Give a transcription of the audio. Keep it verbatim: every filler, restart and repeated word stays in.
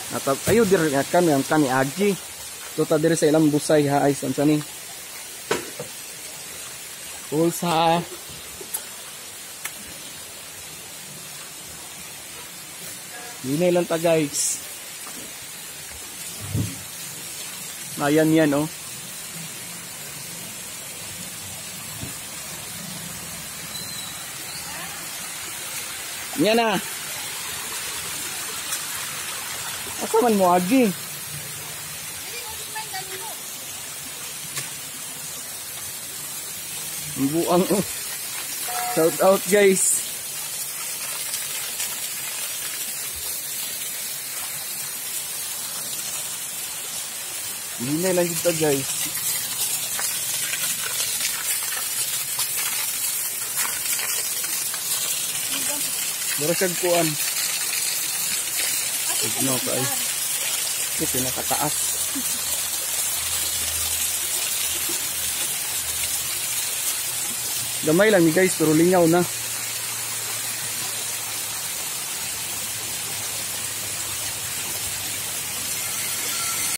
At ayo dir kan yang kan ni Agi. So ta dire sa ilang busay ha ay san ni. Pulsa. Dinay lang ta guys. Ayan yan oh. Yan na. Asa man mo agi? Ang buang oh. Shout out guys. Hindi na lang dito guys. Mura siyang kuan. Tigno ka ay. Ito pinakataas. Gamay lang ni guys, pero lingaw na.